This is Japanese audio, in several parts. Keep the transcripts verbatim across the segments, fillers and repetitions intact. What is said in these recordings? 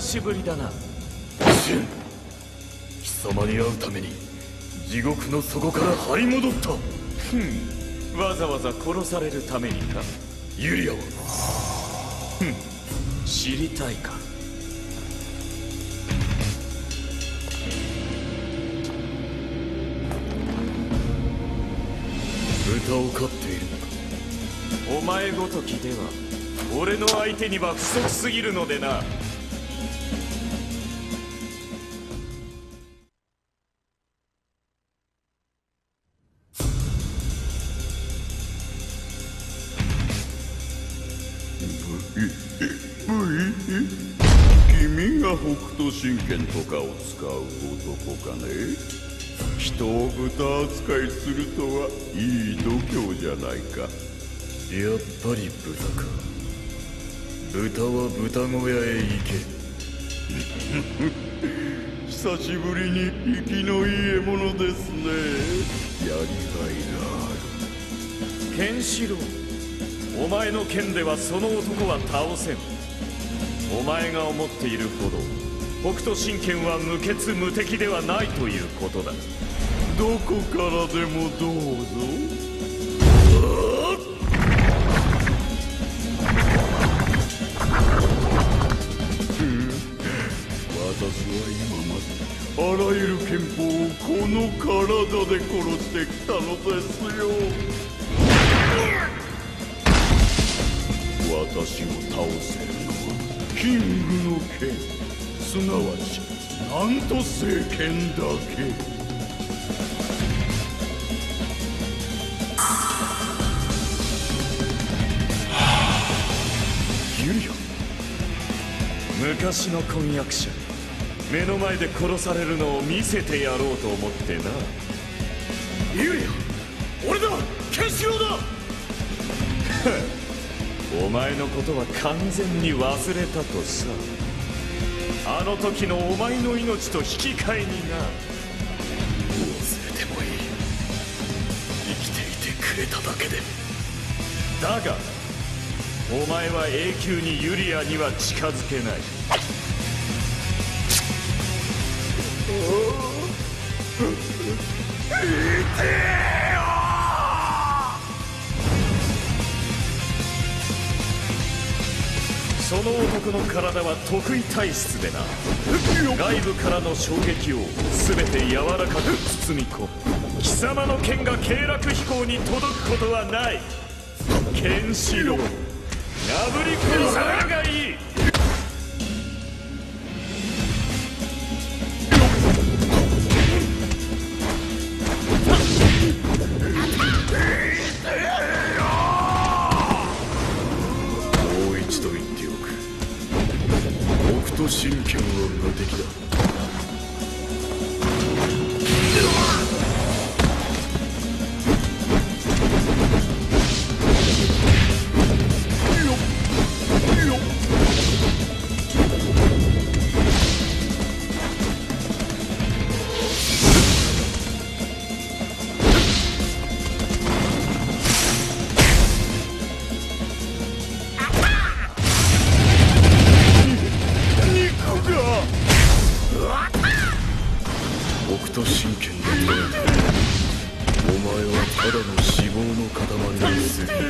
しぶりだな。 貴様に会うために地獄の底から這い戻った。 ふん、わざわざ殺されるためにか。 ユリアはふん、知りたいか。 豚を飼っているのか。お前ごときでは俺の相手には不足すぎるのでな。 君が北斗神拳とかを使う男かね。人を豚扱いするとはいい度胸じゃないか。 やっぱり豚か。豚は豚小屋へ行け。 久しぶりに生きのいい獲物ですね。やりがいがある。 ケンシロウ、お前の剣ではその男は倒せん。お前が思っているほど北斗神拳は無欠無敵ではないということだ。 どこからでもどうぞ。私は今まであらゆる拳法をこの体で殺してきたのですよ。私を倒せるのはキングの剣、すなわちなんと聖剣だけ。 ユリア、昔の婚約者目の前で殺されるのを見せてやろうと思ってな。 ユリア、俺だ、ケンシロウだ。 お前のことは完全に忘れたとさ。あの時のお前の命と引き換えにな。 忘れてもいい。生きていてくれただけで。 だがお前は永久にユリアには近づけない。その男の体は特異体質でな。外部からの衝撃を全て柔らかく包み込む。貴様の剣が経絡飛行に届くことはない。ケンシロウ、破り殺されるがいい。 もう一度言っておく。北斗神拳は無敵だ。北斗神拳で言うとお前はただの脂肪の塊に過ぎた。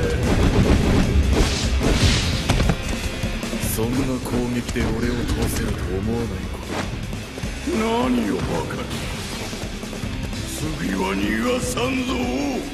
そんな攻撃で俺を倒せると思わないか。 何をバカに。次は逃がさんぞ。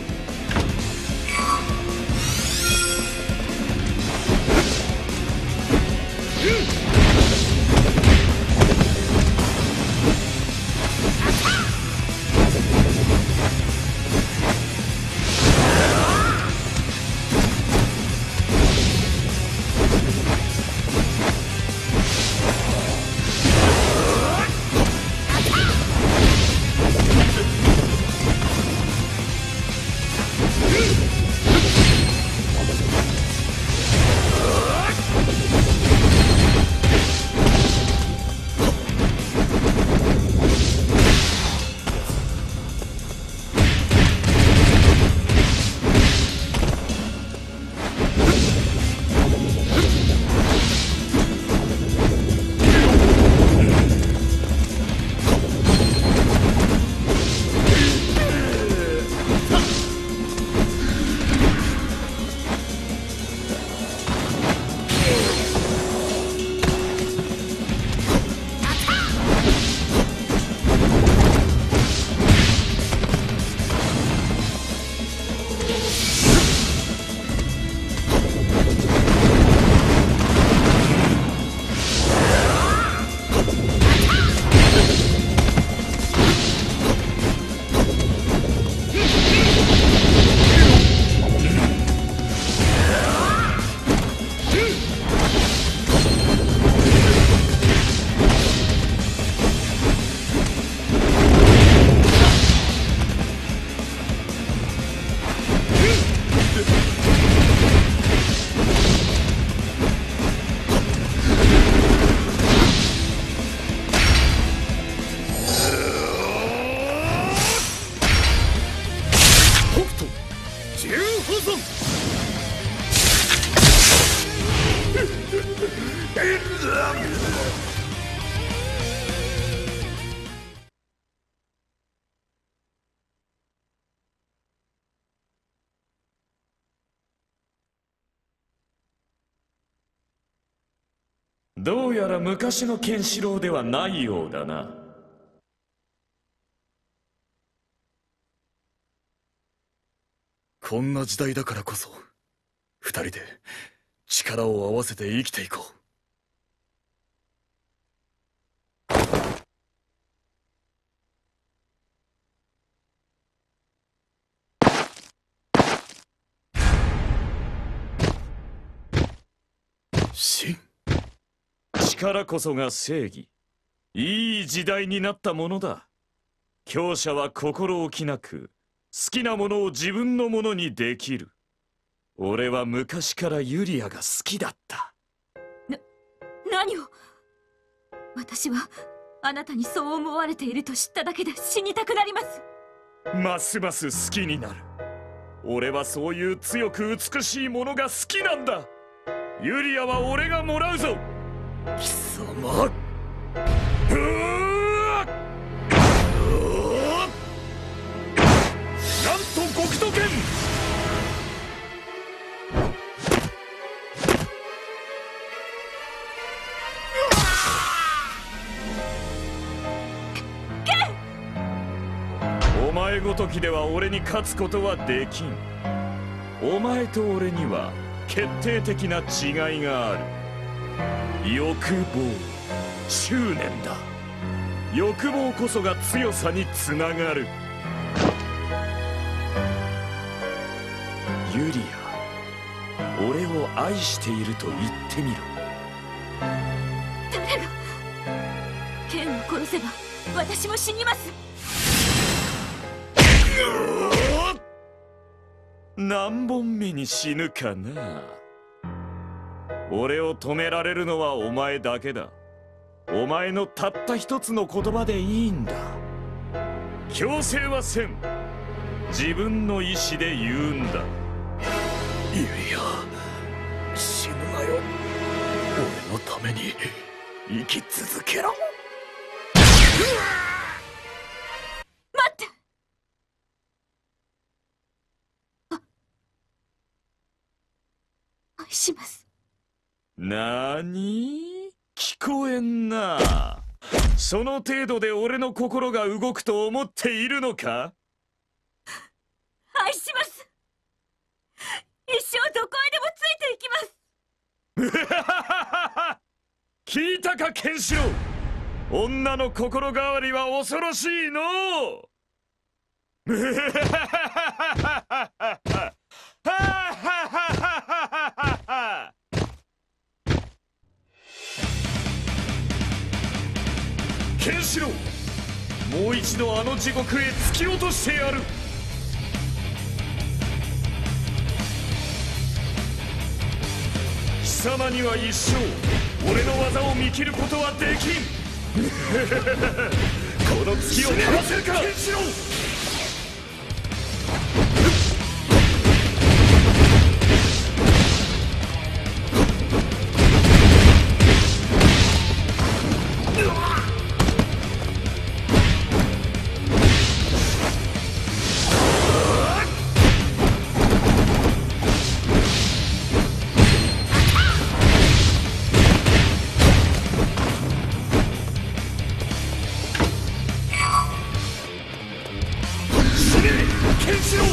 どうやら昔のケンシロウではないようだな。 こんな時代だからこそ二人で力を合わせて生きていこう。真、 力こそが正義。いい時代になったものだ。強者は心置きなく好きなものを自分のものにできる。俺は昔からユリアが好きだった。 な、何を。私はあなたにそう思われていると知っただけで死にたくなります。 ますます好きになる。俺はそういう強く美しいものが好きなんだ。ユリアは俺がもらうぞ。 貴様。 うわっ、なんと極都剣。お前ごときでは俺に勝つことはできん。お前と俺には決定的な違いがある。欲望、執念だ。欲望こそが強さにつながる。ユリア、俺を愛していると言ってみろ。 誰が。ケンを殺せば私も死にます。 何本目に死ぬかな。俺を止められるのはお前だけだ。お前のたった一つの言葉でいいんだ。強制はせん。自分の意志で言うんだ。 ユリア、死ぬなよ。俺のために生き続けろ。 待って。あ、愛します。 なーに？聞こえんな。その程度で俺の心が動くと思っているのか？ 愛します。一生どこへでもついていきます。 聞いたかケンシロウ。女の心変わりは恐ろしいのう。ケンシロウ、もう一度あの地獄へ突き落としてやる。貴様には一生俺の技を見切ることはできん。この突きをかわせるか。ケンシロウ、ケンシロウ。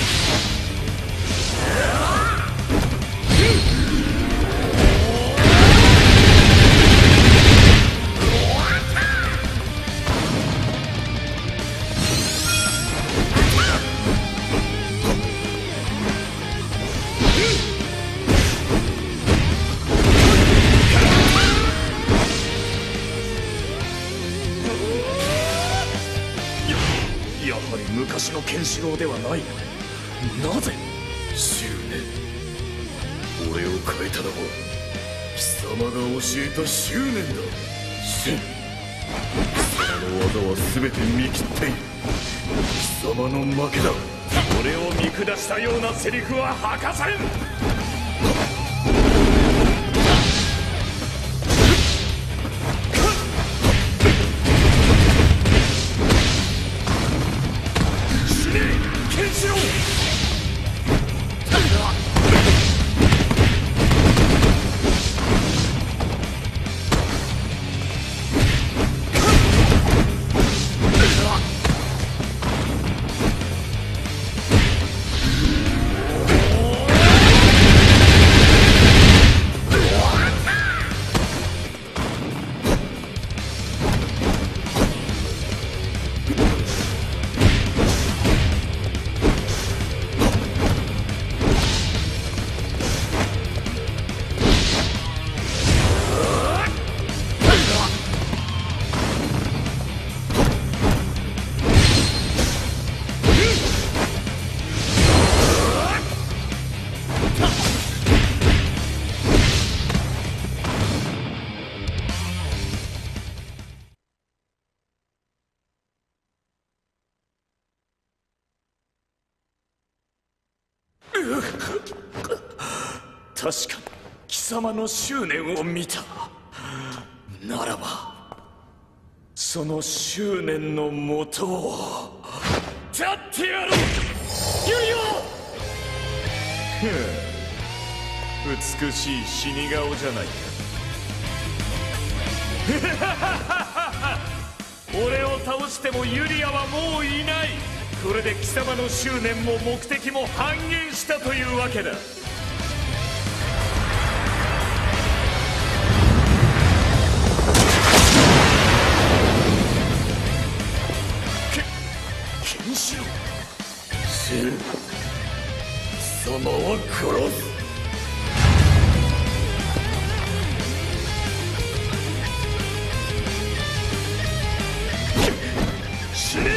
やはり昔のケンシロウではない。なぜ？ 執念。俺を変えたのは貴様が教えた執念だ。真、貴様の技は全て見切っている。貴様の負けだ。 俺を見下したようなセリフは吐かせん。 確かに貴様の執念を見た。ならばその執念のもとを立ってやろう。ユリオ、美しい死に顔じゃないか。俺を倒してもユリアはもういない。これで貴様の執念も目的も半減したというわけだ。けケンシロウ、 死ぬ。貴様は殺す。死ね。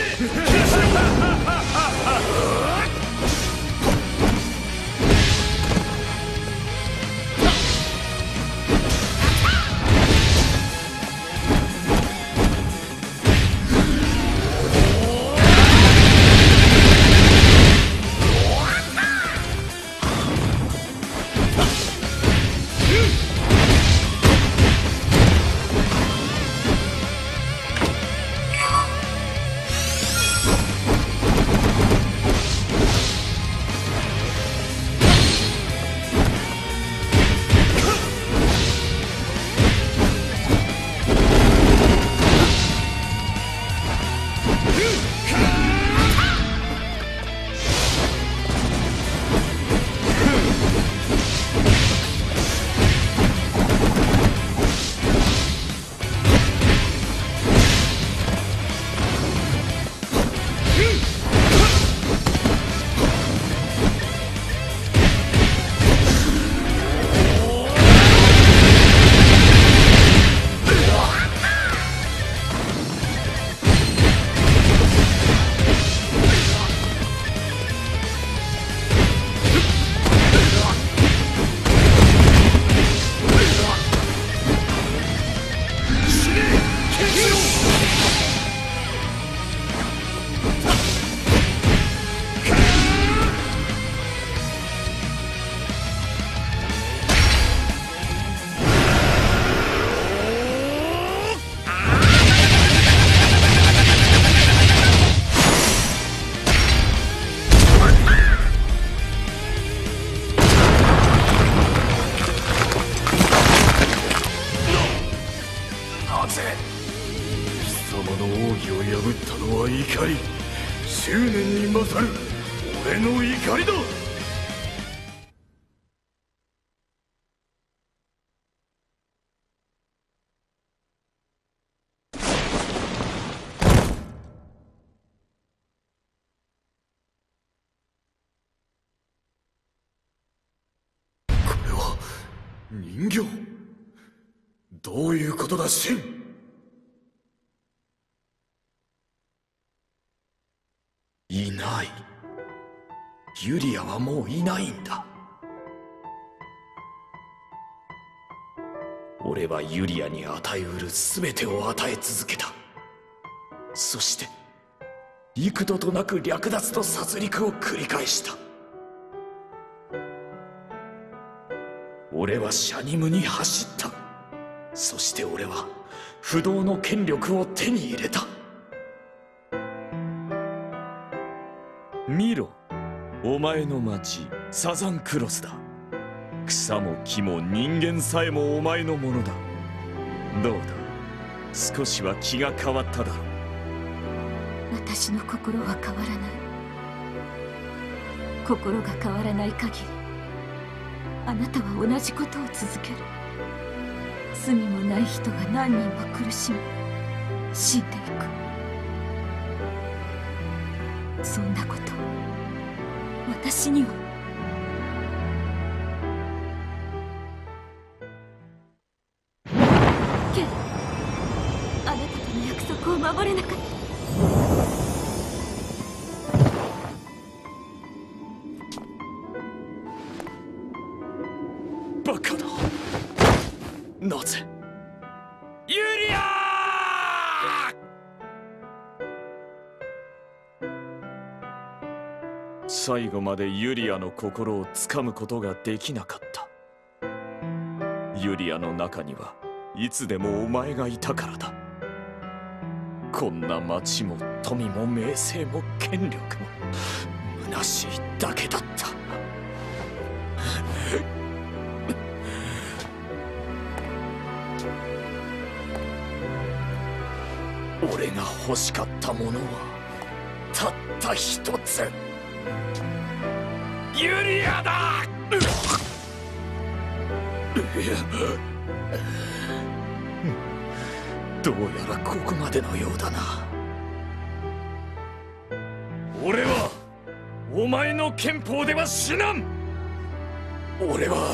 怒り、執念に勝る俺の怒りだ。これは人形？どういうことだ、シン。いない。ユリアはもういないんだ。俺はユリアに与えうる全てを与え続けた。そして幾度となく略奪と殺戮を繰り返した。俺はシャニムに走った。そして俺は不動の権力を手に入れた。見ろ、お前の町サザンクロスだ。草も木も人間さえもお前のものだ。どうだ、少しは気が変わっただろう。 私の心は変わらない。心が変わらない限り、あなたは同じことを続ける。罪もない人が何人も苦しみ死んでいく。そんなこと私には。ケン、あなたとの約束を守れなかった。 バカだ。なぜユリア！ 最後までユリアの心をつかむことができなかった。ユリアの中にはいつでもお前がいたからだ。こんな町も富も名声も権力も虚しいだけだった。俺が欲しかったものはたった一つ、ユリアだ。どうやらここまでのようだな。俺はお前の憲法では死なん。俺は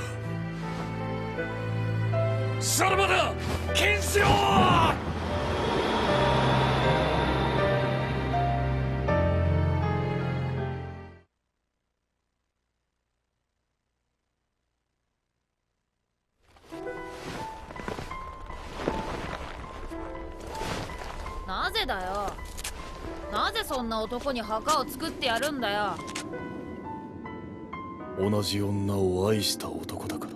さらばだ、剣士よ。 なぜだよ。なぜそんな男に墓を作ってやるんだよ。 同じ女を愛した男だから。